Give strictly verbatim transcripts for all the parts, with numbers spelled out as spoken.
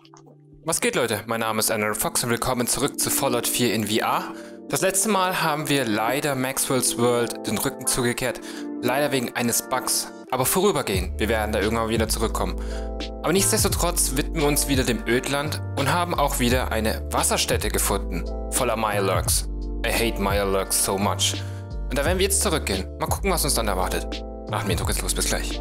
Was geht, Leute? Mein Name ist Andrew Fox und willkommen zurück zu Fallout vier in V R. Das letzte Mal haben wir leider Maxwell's World den Rücken zugekehrt, leider wegen eines Bugs, aber vorübergehend, wir werden da irgendwann wieder zurückkommen. Aber nichtsdestotrotz widmen wir uns wieder dem Ödland und haben auch wieder eine Wasserstätte gefunden, voller Mirelurks. I hate Mirelurks so much. Und da werden wir jetzt zurückgehen. Mal gucken, was uns dann erwartet. Nach dem Intro geht's los, bis gleich.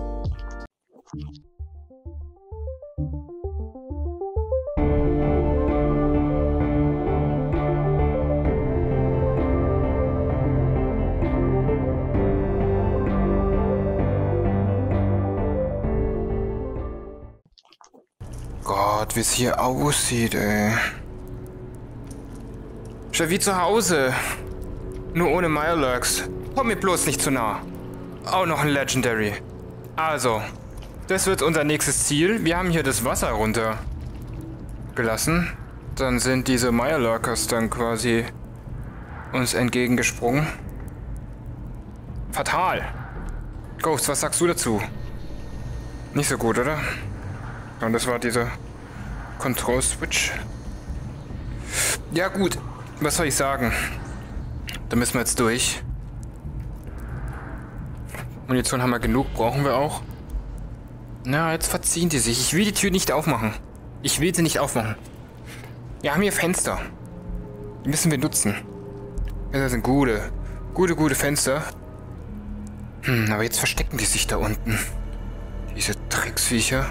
Gott, wie es hier aussieht, ey. Schon wie zu Hause. Nur ohne Mirelurks. Komm mir bloß nicht zu nah. Auch noch ein Legendary. Also, das wird unser nächstes Ziel. Wir haben hier das Wasser runtergelassen. Dann sind diese Mirelurkers dann quasi uns entgegengesprungen. Fatal. Ghost, was sagst du dazu? Nicht so gut, oder? Und das war dieser Control-Switch. Ja gut, was soll ich sagen? Da müssen wir jetzt durch. Munition haben wir genug, brauchen wir auch. Na, jetzt verziehen die sich. Ich will die Tür nicht aufmachen. Ich will sie nicht aufmachen. Wir haben hier Fenster. Die müssen wir nutzen. Das sind gute, gute, gute Fenster. Hm, aber jetzt verstecken die sich da unten. Diese Drecksviecher.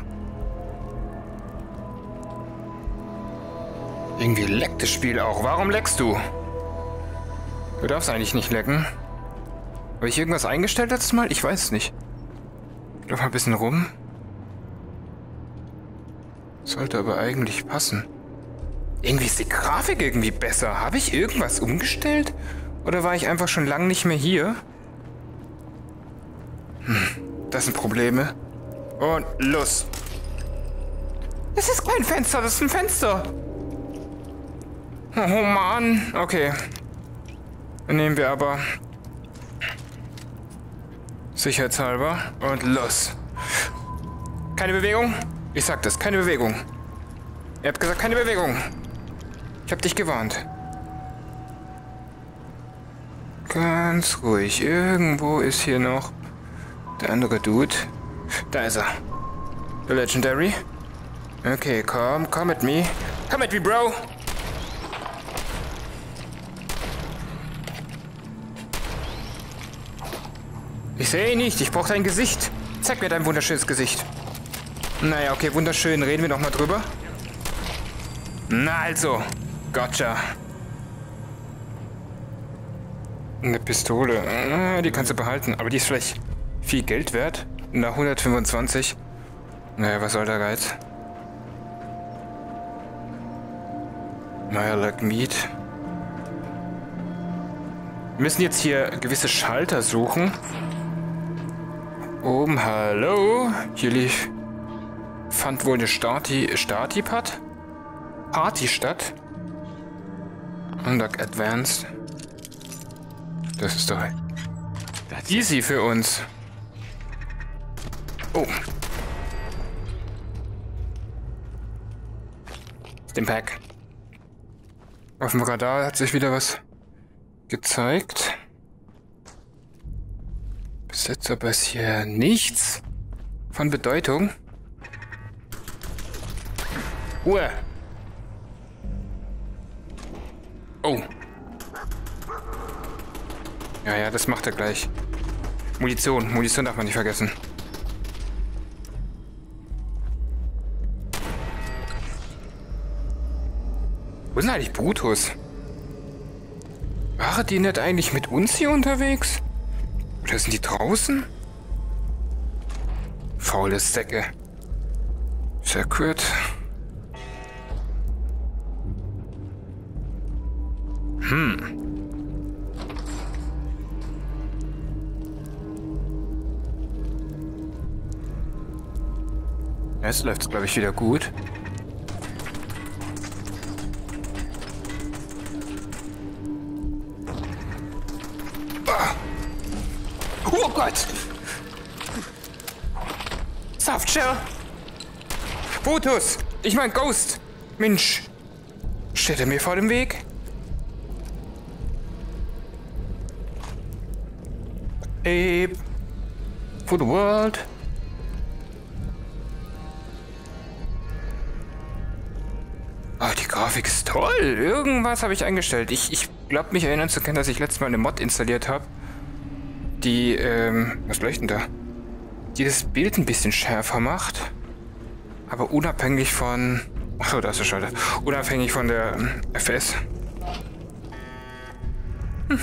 Irgendwie leckt das Spiel auch. Warum leckst du? Du darfst eigentlich nicht lecken. Habe ich irgendwas eingestellt letztes Mal? Ich weiß es nicht. Ich laufe mal ein bisschen rum. Sollte aber eigentlich passen. Irgendwie ist die Grafik irgendwie besser. Habe ich irgendwas umgestellt? Oder war ich einfach schon lange nicht mehr hier? Hm, das sind Probleme. Und los. Das ist kein Fenster, das ist ein Fenster. Oh Mann. Okay. Dann nehmen wir aber sicherheitshalber und los. Keine Bewegung? Ich sag das, keine Bewegung. Ihr habt gesagt, keine Bewegung. Ich hab dich gewarnt. Ganz ruhig. Irgendwo ist hier noch der andere Dude. Da ist er. Der Legendary. Okay, komm, komm mit me. Komm mit me, Bro. Ich sehe ihn nicht, ich brauche dein Gesicht. Zeig mir dein wunderschönes Gesicht. Naja, okay, wunderschön. Reden wir noch mal drüber. Na also. Gotcha. Eine Pistole. Die kannst du behalten, aber die ist vielleicht viel Geld wert. Na, hundertfünfundzwanzig. Naja, was soll der Geiz? Mirelurk Meat. Wir müssen jetzt hier gewisse Schalter suchen. Oben, hallo. Hier lief, fand wohl eine Stati, Stati-Pad? Party statt. Unlock Advanced. Das ist doch easy für uns. Oh. Stimpack. Auf dem Radar hat sich wieder was gezeigt. Bis jetzt aber ist hier nichts von Bedeutung. Uah. Oh. Ja, ja, das macht er gleich. Munition. Munition darf man nicht vergessen. Wo ist denn eigentlich Brutus? Waren die nicht eigentlich mit uns hier unterwegs? Oder sind die draußen? Faule Säcke. Secret. Hm. Jetzt läuft's, glaube ich, wieder gut. Oh Gott! Softshell! Brutus! Ich mein Ghost! Mensch! Steht er mir vor dem Weg? Ape! For the world! Oh, die Grafik ist toll! Irgendwas habe ich eingestellt. Ich, ich glaube, mich erinnern zu können, dass ich letztes Mal eine Mod installiert habe, die, ähm, was leuchtet da? Die das Bild ein bisschen schärfer macht. Aber unabhängig von... Achso, da ist der Schalter. Unabhängig von der ähm, F S. Hm.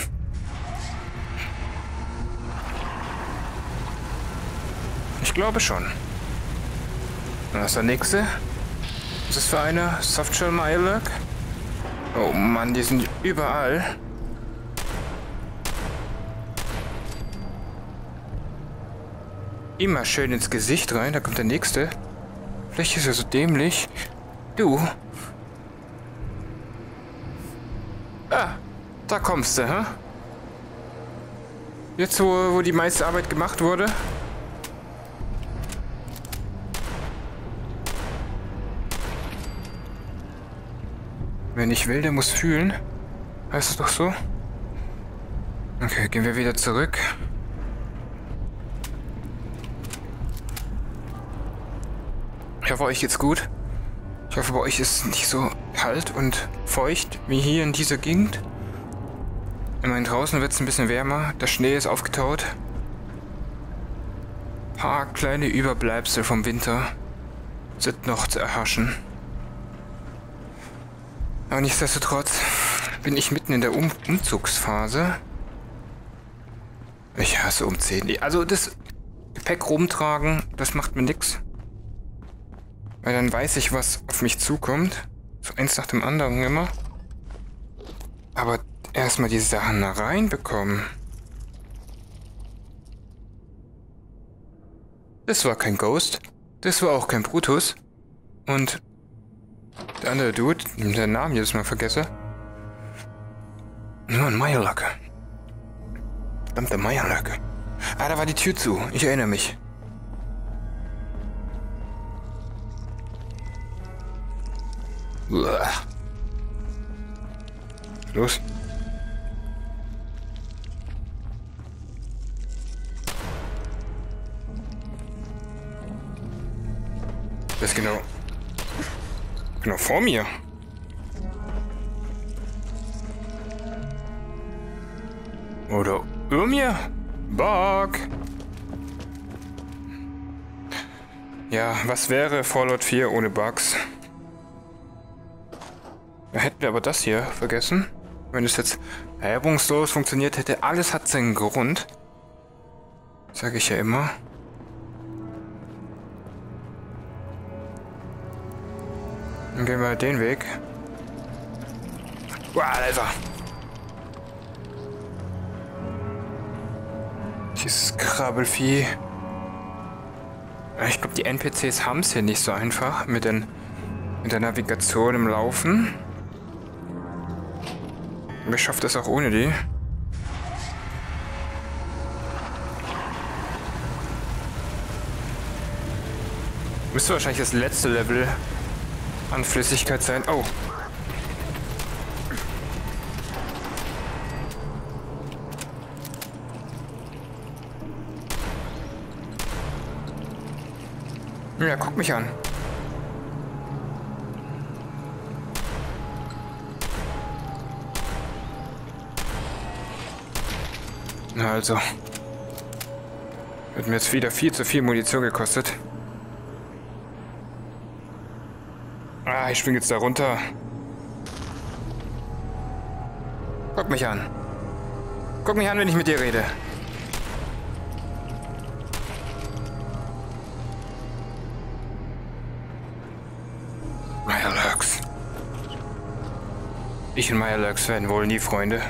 Ich glaube schon. Und was ist der nächste? Was ist das für eine? Softshell Mirelurk? Oh Mann, die sind überall. Immer schön ins Gesicht rein, da kommt der nächste. Vielleicht ist er so dämlich. Du. Ah, da kommst du, hä? Jetzt, wo, wo die meiste Arbeit gemacht wurde. Wer nicht will, der muss fühlen. Heißt es doch so? Okay, gehen wir wieder zurück. Ich hoffe, euch geht's gut. Ich hoffe, bei euch ist es nicht so kalt und feucht wie hier in dieser Gegend. Immerhin draußen wird es ein bisschen wärmer. Der Schnee ist aufgetaut. Ein paar kleine Überbleibsel vom Winter sind noch zu erhaschen. Aber nichtsdestotrotz bin ich mitten in der um Umzugsphase. Ich hasse Umziehen. Also das Gepäck rumtragen, das macht mir nichts. Weil dann weiß ich, was auf mich zukommt. So eins nach dem anderen immer. Aber erstmal die Sachen da reinbekommen. Das war kein Ghost. Das war auch kein Brutus. Und der andere Dude, den Namen jedes Mal vergesse. Nur ein Mirelurk. Verdammte Mirelurk. Ah, da war die Tür zu. Ich erinnere mich. Uah. Los. Das ist genau... Genau vor mir. Oder über mir. Bug. Ja, was wäre Fallout vier ohne Bugs? Da hätten wir aber das hier vergessen. Wenn es jetzt reibungslos funktioniert hätte, alles hat seinen Grund. Sage ich ja immer. Dann gehen wir den Weg. Wow, Alter. Dieses Krabbelvieh. Ich glaube, die N P Cs haben es hier nicht so einfach mit, den, mit der Navigation im Laufen. Aber ich schaffe das auch ohne die. Müsste wahrscheinlich das letzte Level an Flüssigkeit sein. Oh. Ja, guck mich an. Na also. Hat mir jetzt wieder viel zu viel Munition gekostet. Ah, ich spring jetzt da runter. Guck mich an. Guck mich an, wenn ich mit dir rede. Mirelurks. Ich und Mirelurks werden wohl nie Freunde.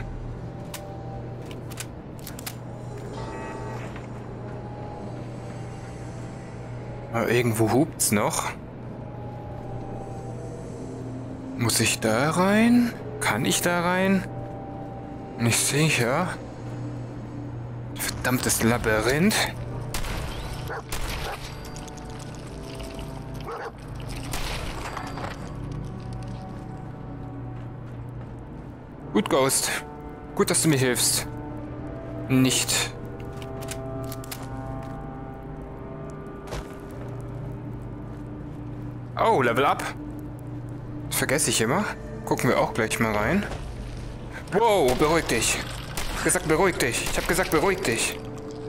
Aber irgendwo hupt's noch. Muss ich da rein? Kann ich da rein? Nicht sicher. Verdammtes Labyrinth. Gut, Ghost. Gut, dass du mir hilfst. Nicht. Oh, Level Up. Das vergesse ich immer. Gucken wir auch gleich mal rein. Wow, beruhig dich. Ich hab gesagt, beruhig dich. Ich hab gesagt, beruhig dich.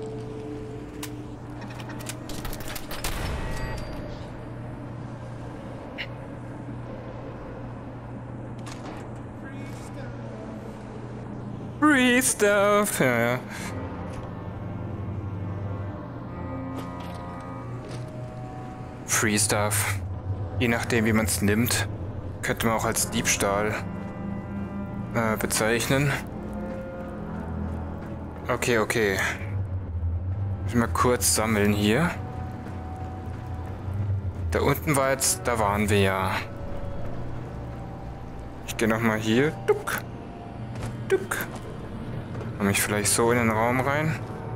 Free Stuff. Ja, ja. Free Stuff. Je nachdem, wie man es nimmt, könnte man auch als Diebstahl äh, bezeichnen. Okay, okay. Muss mal kurz sammeln hier. Da unten war jetzt, da waren wir ja. Ich gehe nochmal hier. Duck. Duck. Komme ich vielleicht so in den Raum rein?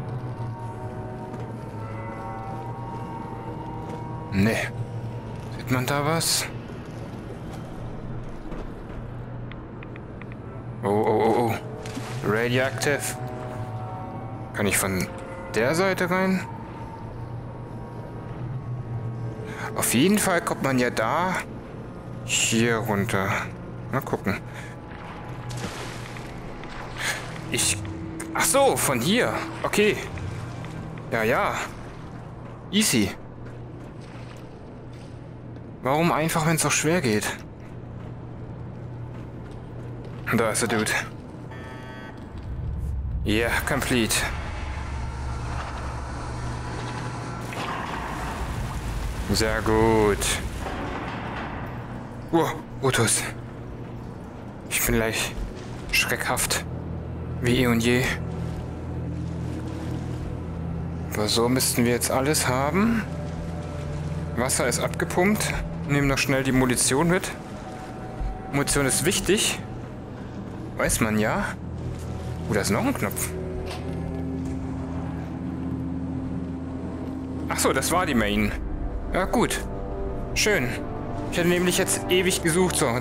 Nee. Sieht man da was? Oh, oh, oh, oh. Radioactive. Kann ich von der Seite rein? Auf jeden Fall kommt man ja da hier runter. Mal gucken. Ich... Ach so, von hier. Okay. Ja, ja. Easy. Warum einfach, wenn es so schwer geht? Da ist der Dude. Yeah, complete. Sehr gut. Oh, Otus. Ich bin gleich schreckhaft. Wie eh und je. Aber so müssten wir jetzt alles haben. Wasser ist abgepumpt. Nehmen noch schnell die Munition mit. Munition ist wichtig. Weiß man ja. Oh, da ist noch ein Knopf. Ach so, das war die Main. Ja, gut. Schön. Ich hätte nämlich jetzt ewig gesucht. So.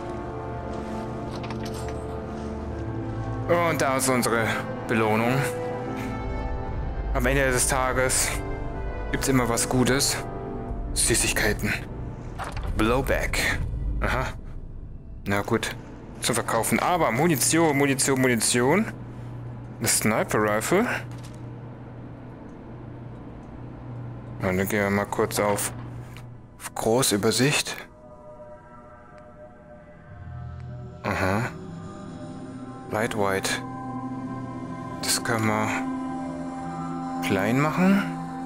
Und da ist unsere Belohnung. Am Ende des Tages gibt es immer was Gutes. Süßigkeiten. Blowback. Aha. Na gut. Zu verkaufen. Aber Munition, Munition, Munition. Eine Sniper Rifle. Und dann gehen wir mal kurz auf, auf Großübersicht. Aha. Light White. Das können wir klein machen.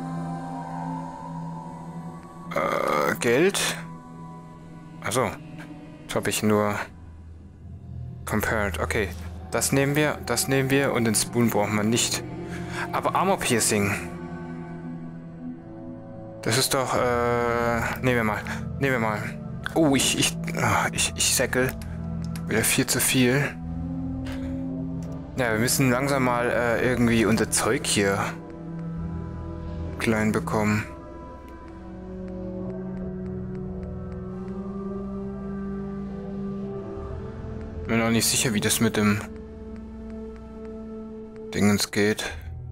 Äh, Geld. Also, jetzt habe ich nur compared. Okay, das nehmen wir, das nehmen wir und den Spoon brauchen wir nicht. Aber Armor Piercing. Das ist doch, äh, nehmen wir mal, nehmen wir mal. Oh, ich, ich, oh, ich, ich säckel. Wieder viel zu viel. Ja, wir müssen langsam mal äh, irgendwie unser Zeug hier klein bekommen. Bin noch nicht sicher, wie das mit dem Dingens geht.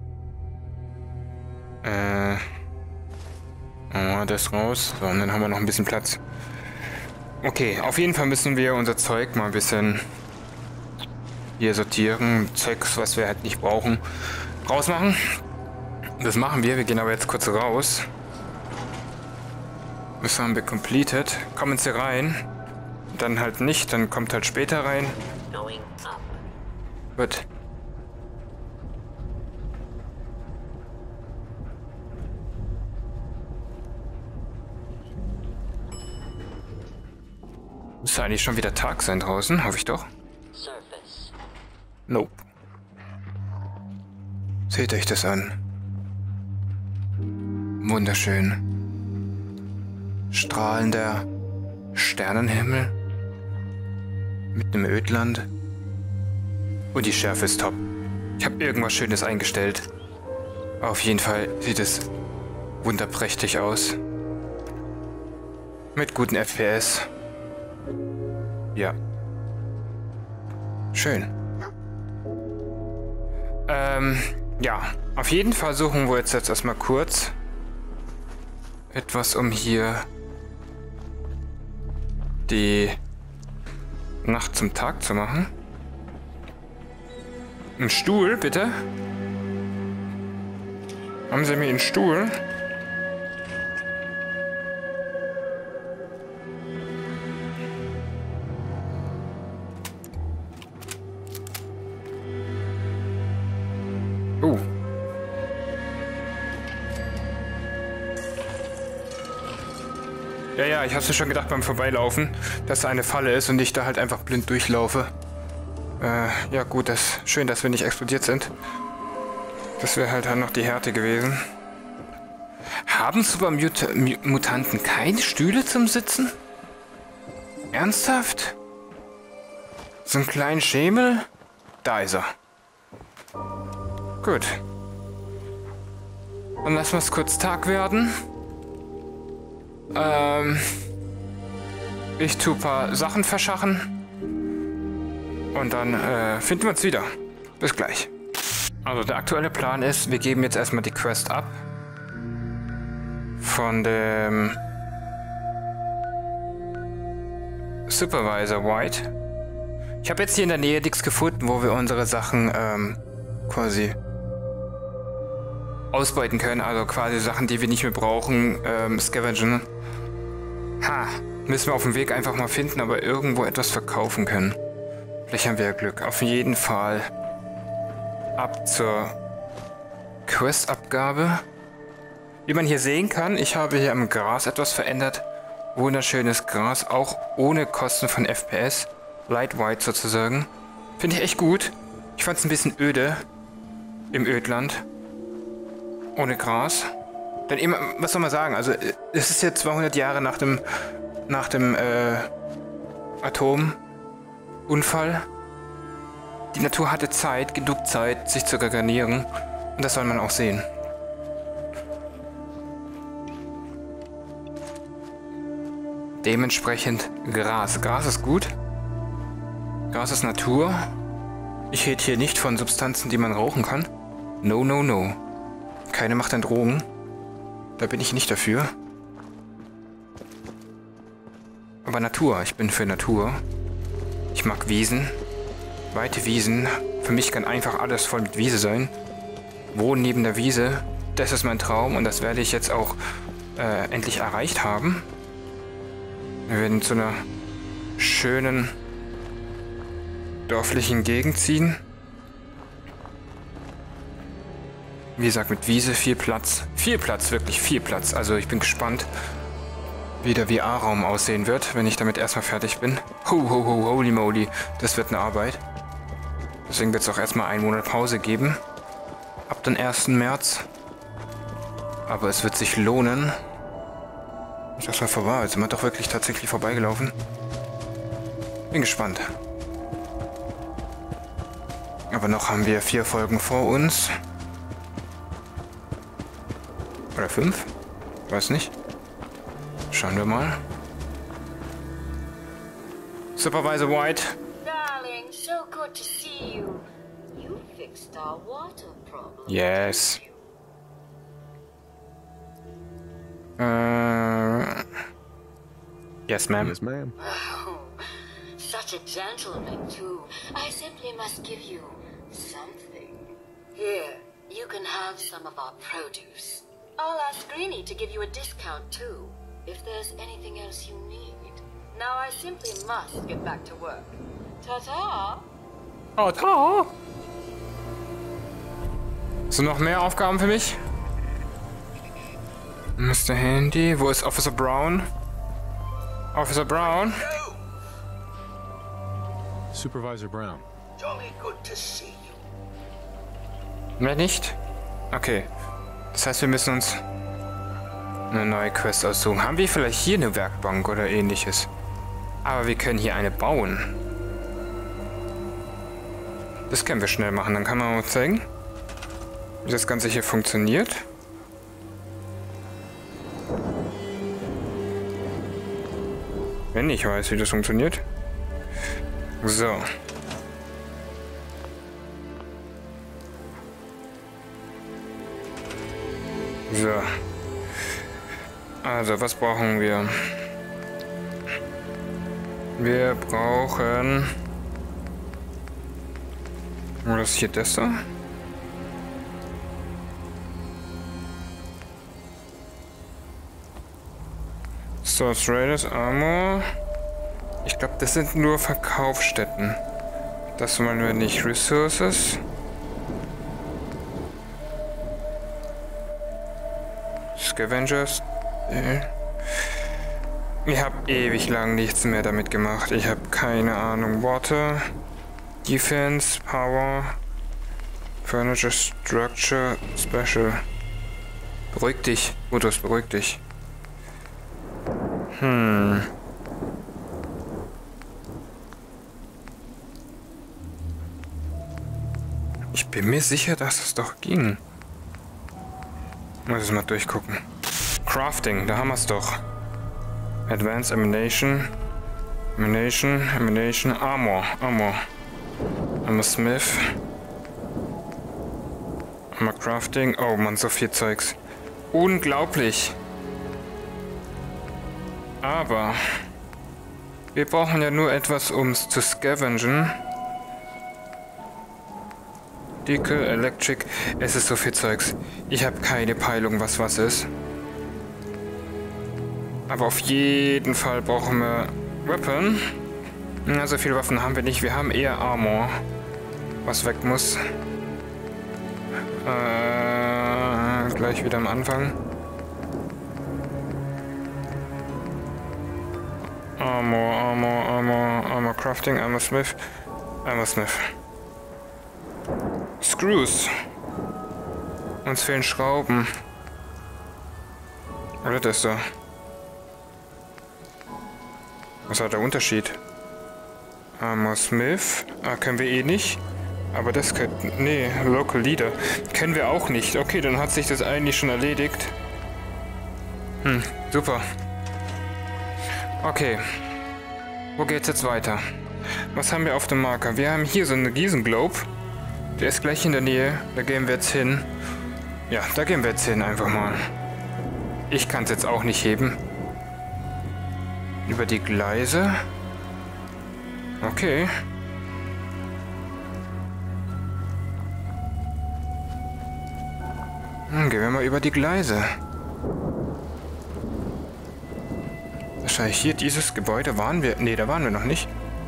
Äh. Oh, das raus. So, und dann haben wir noch ein bisschen Platz. Okay, auf jeden Fall müssen wir unser Zeug mal ein bisschen hier sortieren. Zeugs, was wir halt nicht brauchen, rausmachen. Das machen wir. Wir gehen aber jetzt kurz raus. Das haben wir completed. Kommen jetzt hier rein. Dann halt nicht, dann kommt halt später rein. Gut. Müsste eigentlich schon wieder Tag sein draußen, hoffe ich doch. Nope. Seht euch das an. Wunderschön. Strahlender Sternenhimmel. Mit einem Ödland. Und die Schärfe ist top. Ich habe irgendwas Schönes eingestellt. Auf jeden Fall sieht es wunderprächtig aus. Mit guten F P S. Ja. Schön. Ähm, ja. Auf jeden Fall suchen wir jetzt, jetzt erstmal kurz etwas, um hier die Nacht zum Tag zu machen. Ein Stuhl, bitte. Haben Sie mir einen Stuhl? Oh. Ja, ja, ich hab's mir schon gedacht beim Vorbeilaufen, dass da eine Falle ist und ich da halt einfach blind durchlaufe. Äh, ja gut, das schön, dass wir nicht explodiert sind. Das wäre halt dann noch die Härte gewesen. Haben Super-Mutanten keine Stühle zum Sitzen? Ernsthaft? So einen kleinen Schemel? Da ist er. Gut. Dann lassen wir es kurz Tag werden. Ähm, ich tue ein paar Sachen verschachen. Und dann äh, finden wir uns wieder. Bis gleich. Also der aktuelle Plan ist, wir geben jetzt erstmal die Quest ab. Von dem Supervisor White. Ich habe jetzt hier in der Nähe nichts gefunden, wo wir unsere Sachen ähm, quasi ausbeuten können. Also quasi Sachen, die wir nicht mehr brauchen, ähm, scavengen. Ha, müssen wir auf dem Weg einfach mal finden, aber irgendwo etwas verkaufen können. Vielleicht haben wir ja Glück. Auf jeden Fall ab zur Questabgabe. Wie man hier sehen kann, ich habe hier am Gras etwas verändert. Wunderschönes Gras, auch ohne Kosten von F P S. Light White sozusagen. Finde ich echt gut. Ich fand es ein bisschen öde im Ödland. Ohne Gras. Denn immer, was soll man sagen? Also, es ist jetzt zweihundert Jahre nach dem, nach dem äh, Atomunfall. Die Natur hatte Zeit, genug Zeit, sich zu regenerieren. Und das soll man auch sehen. Dementsprechend Gras. Gras ist gut. Gras ist Natur. Ich rede hier nicht von Substanzen, die man rauchen kann. No, no, no. Keine Macht an Drogen. Da bin ich nicht dafür. Aber Natur. Ich bin für Natur. Ich mag Wiesen. Weite Wiesen. Für mich kann einfach alles voll mit Wiese sein. Wohnen neben der Wiese. Das ist mein Traum und das werde ich jetzt auch äh, endlich erreicht haben. Wir werden zu einer schönen dörflichen Gegend ziehen. Wie gesagt, mit Wiese, viel Platz. Viel Platz, wirklich viel Platz. Also ich bin gespannt, wie der V R-Raum aussehen wird, wenn ich damit erstmal fertig bin. Ho, ho, ho, holy moly. Das wird eine Arbeit. Deswegen wird es auch erstmal einen Monat Pause geben. Ab dem ersten März. Aber es wird sich lohnen. Ich dachte mal vorbei. Jetzt sind wir doch wirklich tatsächlich vorbeigelaufen. Bin gespannt. Aber noch haben wir vier Folgen vor uns. Oder fünf? Weiß nicht. Schauen wir mal. Supervisor White. Darling, so good to see you. You fixed our water problem. Yes. Uh, yes, ma'am. Yes, ma'am. Oh, such a gentleman, too. I simply must give you something. Here, you can have some of our produce. I'll ask Greenie to give you a discount, too, if there's anything else you need. Now I simply must get back to work. Ta-ta! Oh, ta! So, noch mehr Aufgaben für mich? Mister Handy, wo ist Officer Brown? Officer Brown? Supervisor Brown. Jolly good to see you. Mehr nicht? Okay. Das heißt, wir müssen uns eine neue Quest aussuchen. Haben wir vielleicht hier eine Werkbank oder ähnliches? Aber wir können hier eine bauen. Das können wir schnell machen. Dann kann man auch zeigen, wie das Ganze hier funktioniert. Wenn ich weiß, wie das funktioniert. So. So. Also, was brauchen wir? Wir brauchen... Was ist hier das da? Source Raiders, Armor. Ich glaube, das sind nur Verkaufsstätten. Das wollen wir nicht. Resources. Scavengers. Ich habe ewig lang nichts mehr damit gemacht. Ich habe keine Ahnung. Water. Defense. Power. Furniture. Structure. Special. Beruhig dich. Brutus, beruhig dich. Hm. Ich bin mir sicher, dass es doch ging. Muss ich mal durchgucken. Crafting, da haben wir es doch. Advanced Ammunition. Ammunition, Ammunition, Armor, Armor. Armor Smith. Armor Crafting. Oh man, so viel Zeugs. Unglaublich. Aber wir brauchen ja nur etwas, um es zu scavengen. Decal, Electric. Es ist so viel Zeugs. Ich habe keine Peilung, was was ist. Aber auf jeden Fall brauchen wir Weapon. Na, so viele Waffen haben wir nicht. Wir haben eher Armor, was weg muss. Äh, gleich wieder am Anfang. Armor, Armor, Armor, Armor Crafting, Armor Smith, Armor Smith. Screws. Uns fehlen Schrauben. Oder das da? Was hat der Unterschied? Armor Smith. Ah, können wir eh nicht. Aber das könnte... Nee, Local Leader. Kennen wir auch nicht. Okay, dann hat sich das eigentlich schon erledigt. Hm, super. Okay. Wo geht's jetzt weiter? Was haben wir auf dem Marker? Wir haben hier so einen Riesenglobe. Der ist gleich in der Nähe. Da gehen wir jetzt hin. Ja, da gehen wir jetzt hin einfach mal. Ich kann es jetzt auch nicht heben. Über die Gleise. Okay. Hm, gehen wir mal über die Gleise. Wahrscheinlich hier dieses Gebäude waren wir... Nee, da waren wir noch nicht.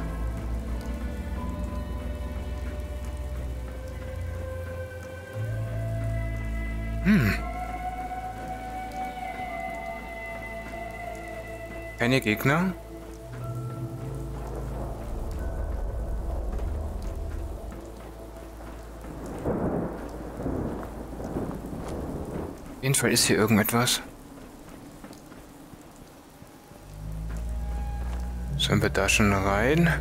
Hm. Keine Gegner? Auf jeden Fall ist hier irgendetwas. Sollen wir da schon rein?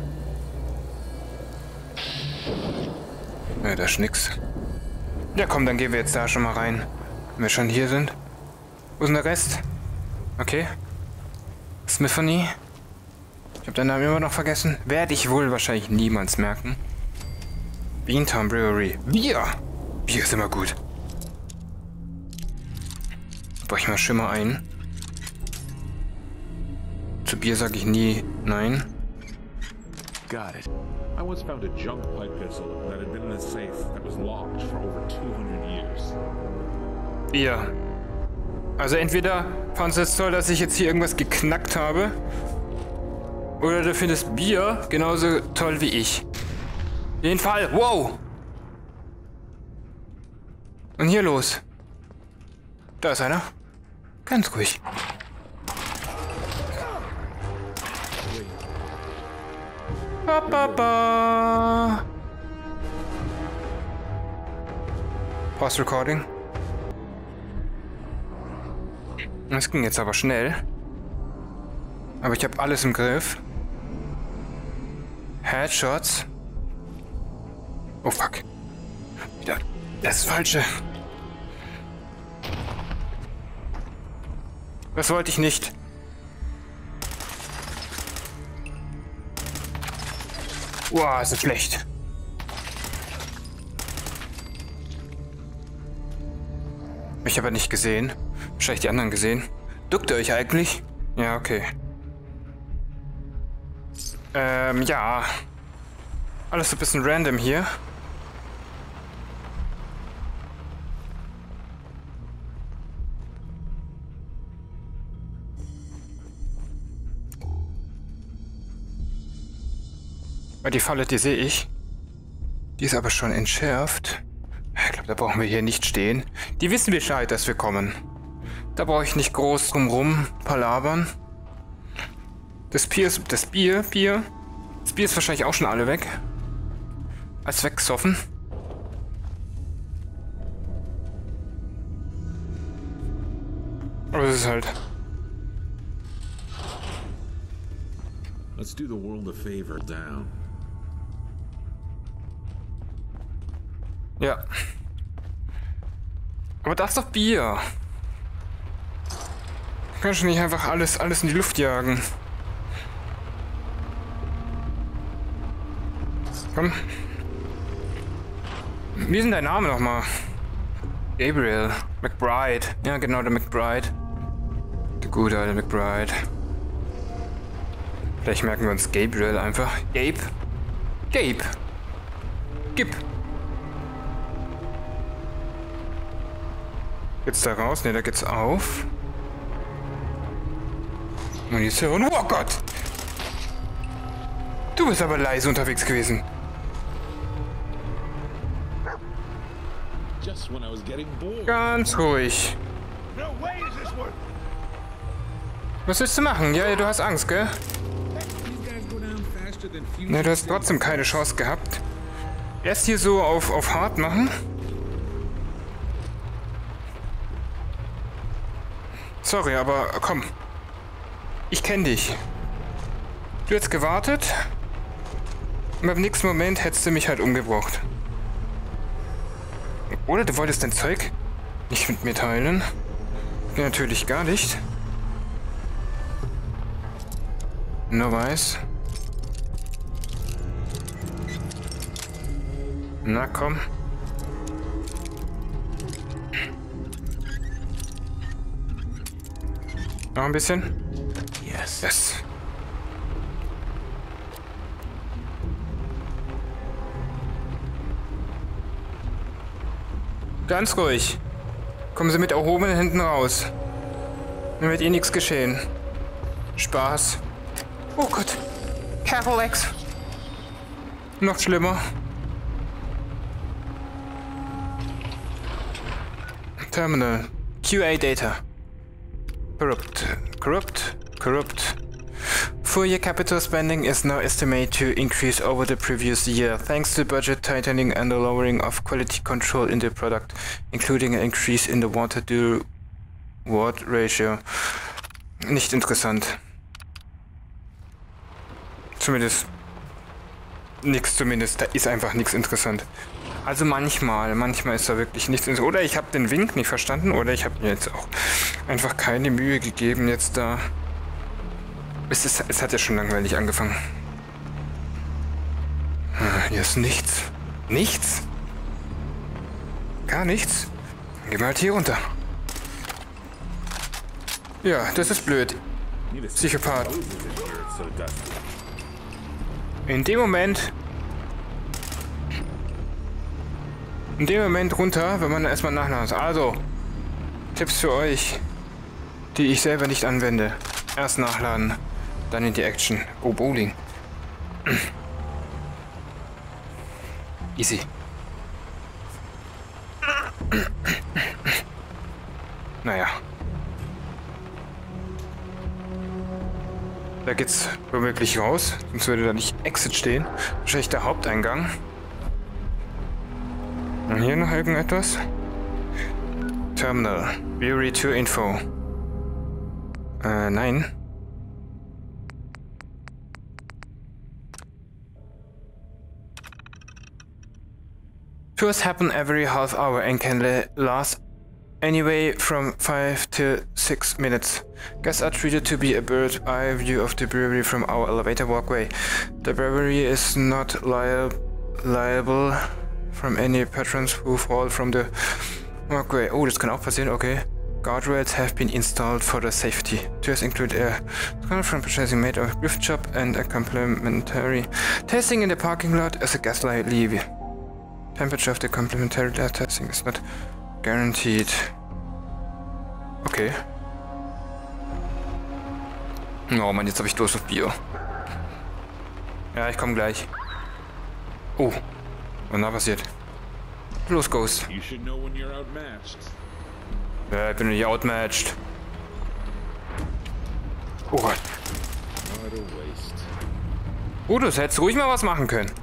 Ne, da ist nix. Ja komm, dann gehen wir jetzt da schon mal rein. Wenn wir schon hier sind. Wo ist denn der Rest? Okay. Symphony. Ich habe deinen Namen immer noch vergessen. Werde ich wohl wahrscheinlich niemals merken. Beantown Brewery. Bier! Bier ist immer gut. Brauche ich mal Schimmer ein. Zu Bier sage ich nie nein. Got it. I once found a junk pipe pistol that had been in a safe that was locked for over two hundred years. Bier. Also entweder fandest du es toll, dass ich jetzt hier irgendwas geknackt habe, oder du findest Bier genauso toll wie ich. Auf jeden Fall. Wow! Und hier los. Da ist einer. Ganz ruhig. Ba, ba, ba. Pause Recording. Das ging jetzt aber schnell. Aber ich habe alles im Griff. Headshots. Oh fuck. Wieder. Das ist Falsche. Das wollte ich nicht. Wow, ist das schlecht. Mich aber nicht gesehen. Wahrscheinlich die anderen gesehen. Duckt ihr euch eigentlich? Ja, okay. Ähm, ja. Alles so ein bisschen random hier. Die Falle, die sehe ich. Die ist aber schon entschärft. Ich glaube, da brauchen wir hier nicht stehen. Die wissen Bescheid, dass wir kommen. Da brauche ich nicht groß drumrum palabern. Das Bier ist... Das Bier, Bier. Das Bier ist wahrscheinlich auch schon alle weg. Als weggesoffen. Aber es ist halt... Let's do the world a favor down. Ja. Aber das ist doch Bier. Kannst du nicht einfach alles, alles in die Luft jagen? Komm. Wie ist denn dein Name nochmal? Gabriel. McBride. Ja, genau, der McBride. Der gute alte McBride. Vielleicht merken wir uns Gabriel einfach. Gabe. Gabe. Gib. Geht's da raus? Ne, da geht's auf. Munition. Oh Gott! Du bist aber leise unterwegs gewesen. Just when I was getting bored. Ganz ruhig. No way is this worth. Was willst du machen? Ja, ja, du hast Angst, gell? Ne, du hast trotzdem keine Chance gehabt. Erst hier so auf, auf hart machen. Sorry, aber komm. Ich kenne dich. Du hättest gewartet. Und im nächsten Moment hättest du mich halt umgebracht. Oder du wolltest dein Zeug nicht mit mir teilen. Ja, natürlich gar nicht. Nur weiß. Na komm. Noch ein bisschen? Yes. Yes. Ganz ruhig. Kommen Sie mit erhobenen Händen raus. Dann wird Ihnen nichts geschehen. Spaß. Oh Gott. Careful, X. Noch schlimmer. Terminal. Q A data. Corrupt. Corrupt. Corrupt. Full year capital spending is now estimated to increase over the previous year, thanks to budget tightening and the lowering of quality control in the product, including an increase in the water-to-word ratio. Nicht interessant. Zumindest. Nix zumindest. Da ist einfach nichts interessant. Also manchmal, manchmal ist da wirklich nichts interessant. Oder ich habe den Wink nicht verstanden, oder ich habe mir jetzt auch einfach keine Mühe gegeben, jetzt da. Es, ist, es hat ja schon langweilig angefangen. Hier ist nichts. Nichts? Gar nichts? Dann gehen wir halt hier runter. Ja, das ist blöd. Psychopath. In dem Moment... In dem Moment runter, wenn man erstmal nachladen. Also, Tipps für euch, die ich selber nicht anwende. Erst nachladen, dann in die Action. Oh, Bowling. Easy. Naja. Da geht's womöglich raus, sonst würde da nicht Exit stehen. Wahrscheinlich der Haupteingang. Und hier noch irgendetwas? Terminal. View to Info. Äh, nein. Tours happen every half hour and can last anyway from five to six minutes. Guests are treated to be a bird's eye view of the brewery from our elevator walkway. The brewery is not li liable from any patrons who fall from the Okay, oh, das kann auch passieren, okay. Guardrails have been installed for the safety. Tours include a from purchasing made of gift shop and a complimentary testing in the parking lot as a gaslight leave. Temperature of the complimentary testing is not guaranteed. Okay. Oh Mann, jetzt habe ich Durst auf Bier. Ja, ich komme gleich. Oh, was ist da passiert? Los, Ghost. You should know when you're outmatched. Ja, ich bin nicht outmatched. Oh Gott. What a waste. Oh, du hättest ruhig mal was machen können.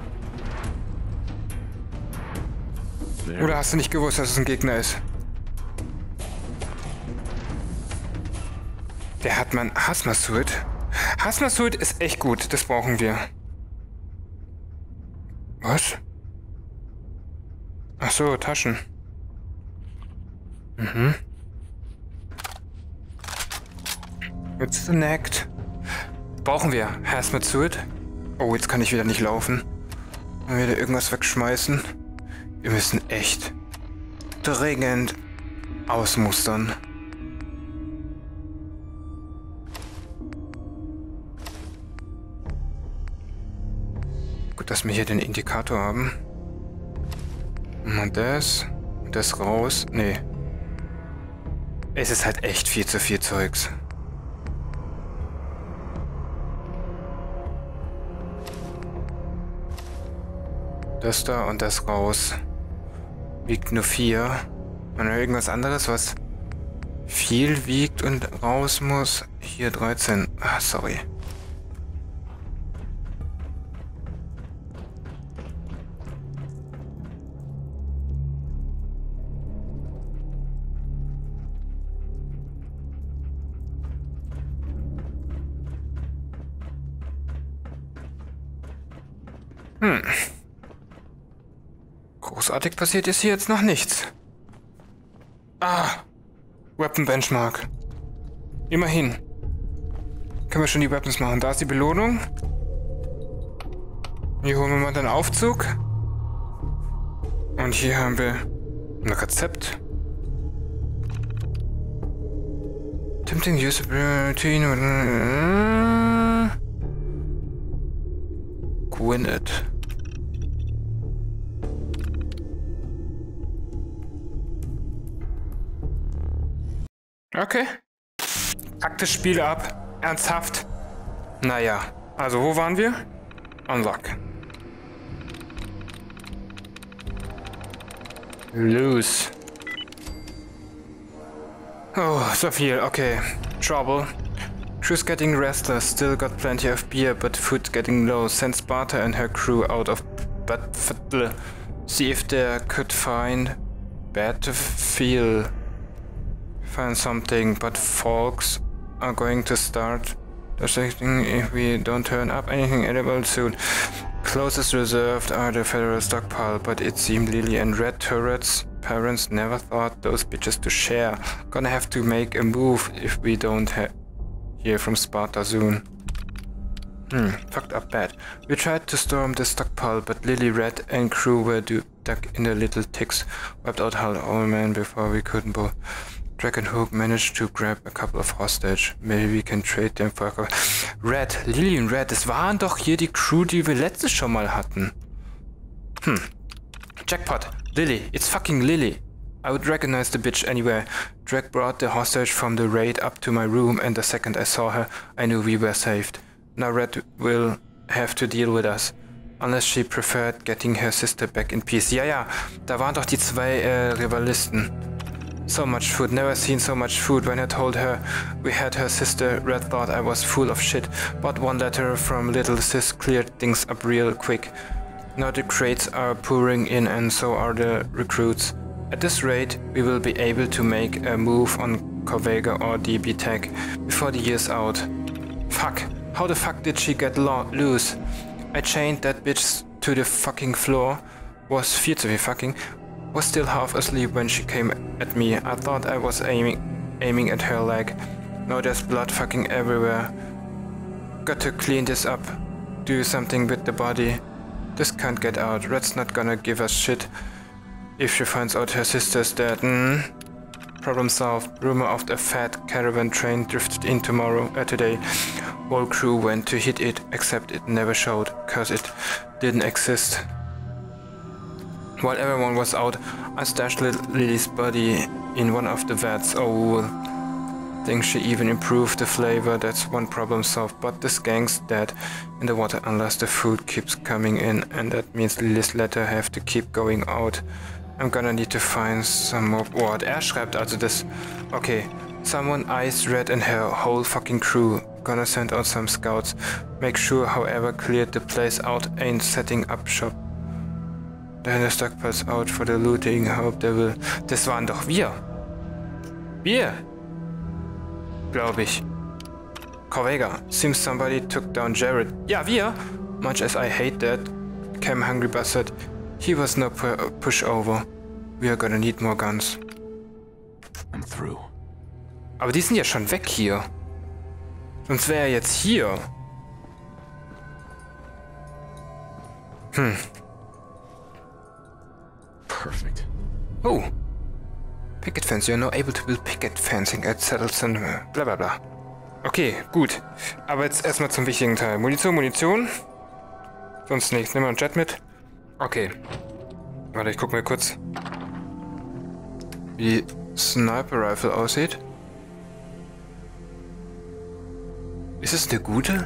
There. Oder hast du nicht gewusst, dass es ein Gegner ist? Der hat man Hazmat-Suit. Hazmat-Suit ist echt gut, das brauchen wir. Was? Ach so, Taschen. Mhm. Jetzt snacked. Brauchen wir Hazmat-Suit. Oh, jetzt kann ich wieder nicht laufen. Mal wieder irgendwas wegschmeißen. Wir müssen echt dringend ausmustern. Gut, dass wir hier den Indikator haben. Und das. Und das raus. Nee. Es ist halt echt viel zu viel Zeugs. Das da und das raus. Wiegt nur vier. Und irgendwas anderes, was viel wiegt und raus muss. Hier dreizehn. Ah, sorry. Hm. Großartig passiert ist hier jetzt noch nichts. Ah, Weapon Benchmark. Immerhin. Können wir schon die Weapons machen. Da ist die Belohnung. Hier holen wir mal den Aufzug. Und hier haben wir ein Rezept. Tempting usability. Gwyneth. Okay. Pack das Spiel ab. Ernsthaft? Naja. Also, wo waren wir? Unlock. Lose. Oh, so viel. Okay. Trouble. Crew's getting restless. Still got plenty of beer, but food's getting low. Send Sparta and her crew out of Battlefield. See if they could find Battlefield. Find something, but folks are going to start dissecting if we don't turn up anything edible soon. Closest reserved are the federal stockpile, but it seemed Lily and Red Turret's parents never thought those bitches to share. Gonna have to make a move if we don't hear from Sparta soon. Hmm, fucked up bad. We tried to storm the stockpile, but Lily, Red and crew were stuck in the little ticks. Wiped out all our men before we couldn't both. Drag and Hook managed to grab a couple of hostage. Maybe we can trade them for a... Red, Lily und Red, das waren doch hier die Crew, die wir letztes schon mal hatten. Hm. Jackpot. Lily. It's fucking Lily. I would recognize the bitch anywhere. Drag brought the hostage from the raid up to my room, and the second I saw her, I knew we were saved. Now Red will have to deal with us. Unless she preferred getting her sister back in peace. Ja, ja, da waren doch die zwei äh, Rivalisten. So much food, never seen so much food. When I told her we had her sister, Red thought I was full of shit. But one letter from Little Sis cleared things up real quick. Now the crates are pouring in and so are the recruits. At this rate, we will be able to make a move on Corvega or D B Tech before the year's out. Fuck, how the fuck did she get lo loose? I chained that bitch to the fucking floor. Was viel zu viel fucking. Was still half asleep when she came at me. I thought I was aiming aiming at her leg. Now there's blood fucking everywhere. Got to clean this up. Do something with the body. This can't get out. Red's not gonna give us shit If she finds out her sister's dead, hmm? Problem solved. Rumor of a fat caravan train drifted in tomorrow, uh, today. Whole crew went to hit it, except it never showed, cause it didn't exist. While everyone was out, I stashed Lily's body in one of the vats. Oh, think she even improved the flavor. That's one problem solved. But the skank's dead in the water unless the food keeps coming in, and that means Lily's letter have to keep going out. I'm gonna need to find some more. What? Er schreibt also das. Okay. Someone eyes Red and her whole fucking crew. Gonna send out some scouts. Make sure, however, cleared the place out. Ain't setting up shop. Then the stockpiles out for the looting. Hope they will. Das waren doch wir. Wir. Glaube ich. Corvega. Seems somebody took down Jared. Ja, wir. Much as I hate that. Cam hungry bastard. He was no pu pushover. We are gonna need more guns. I'm through. Aber die sind ja schon weg hier. Sonst wäre er jetzt hier. Hm. Perfect. Oh. Picket fence. You're not able to build picket fencing at Settleton. Bla bla bla. Okay, gut. Aber jetzt erstmal zum wichtigen Teil. Munition, Munition. Sonst nichts. Nimm mal einen Jet mit. Okay. Warte, ich guck mal kurz, wie die Sniper Rifle aussieht. Ist es eine gute?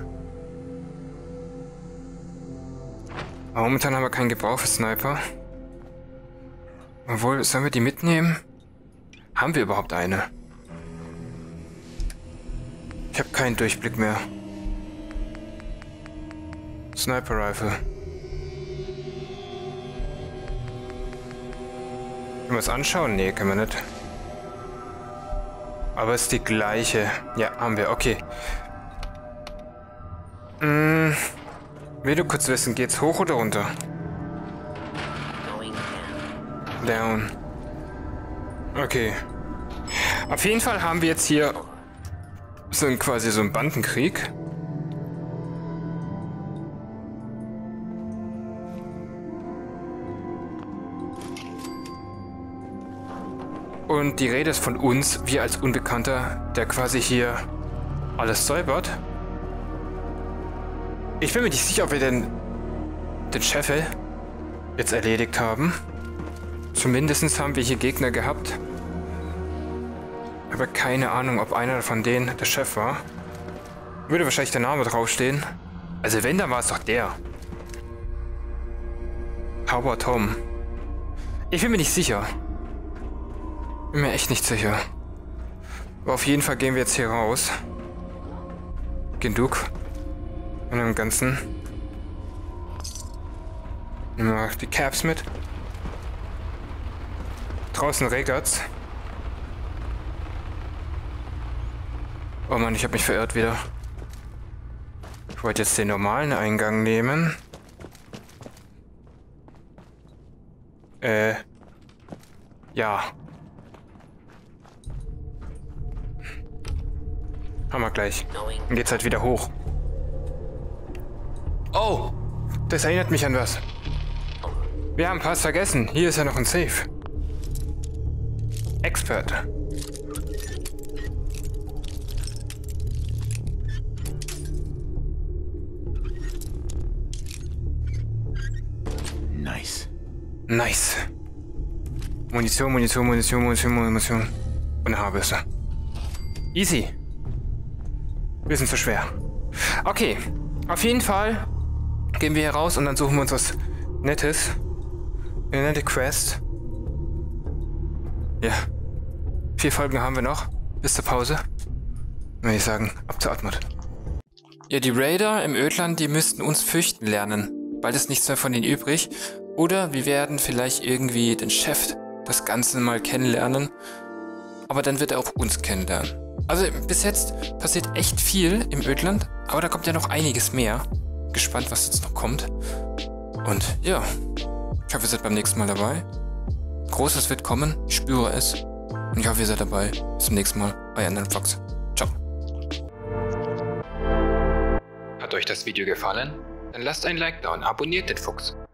Aber momentan haben wir keinen Gebrauch für Sniper. Obwohl, sollen wir die mitnehmen? Haben wir überhaupt eine? Ich habe keinen Durchblick mehr. Sniper Rifle. Können wir es anschauen? Nee, können wir nicht. Aber es ist die gleiche. Ja, haben wir. Okay. Hm. Will du kurz wissen, geht's hoch oder runter? Down. Okay. Auf jeden Fall haben wir jetzt hier so ein, quasi so einen Bandenkrieg. Und die Rede ist von uns, wir als Unbekannter, der quasi hier alles säubert. Ich bin mir nicht sicher, ob wir den, den Chef jetzt erledigt haben. Zumindest haben wir hier Gegner gehabt. Aber keine Ahnung, ob einer von denen der Chef war. Würde wahrscheinlich der Name draufstehen. Also wenn, dann war es doch der. Howard Tom. Ich bin mir nicht sicher. Bin mir echt nicht sicher. Aber auf jeden Fall gehen wir jetzt hier raus. Genug. Und dem Ganzen. Nehmen wir die Caps mit. Draußen regnet's. Oh Mann, ich habe mich verirrt wieder. Ich wollte jetzt den normalen Eingang nehmen. Äh. Ja. Haben wir gleich. Dann geht's halt wieder hoch. Oh! Das erinnert mich an was. Wir haben fast vergessen. Hier ist ja noch ein Safe. Expert. Nice. Nice. Munition, Munition, Munition, Munition, Munition. Und eine Haarbürste. Easy. Wir sind zu schwer. Okay. Auf jeden Fall gehen wir hier raus und dann suchen wir uns was Nettes. Eine nette Quest. Ja. Vier Folgen haben wir noch. Bis zur Pause. Würde ich sagen, ab zur Atmod. Ja, die Raider im Ödland, die müssten uns fürchten lernen. Bald ist nichts mehr von ihnen übrig. Oder wir werden vielleicht irgendwie den Chef das Ganze mal kennenlernen. Aber dann wird er auch uns kennenlernen. Also bis jetzt passiert echt viel im Ödland. Aber da kommt ja noch einiges mehr. Gespannt, was jetzt noch kommt. Und ja, ich hoffe, ihr seid beim nächsten Mal dabei. Großes wird kommen, ich spüre es. Und ich hoffe, ihr seid dabei. Bis zum nächsten Mal, euer NerFox. Ciao. Hat euch das Video gefallen? Dann lasst ein Like da und abonniert den Fuchs.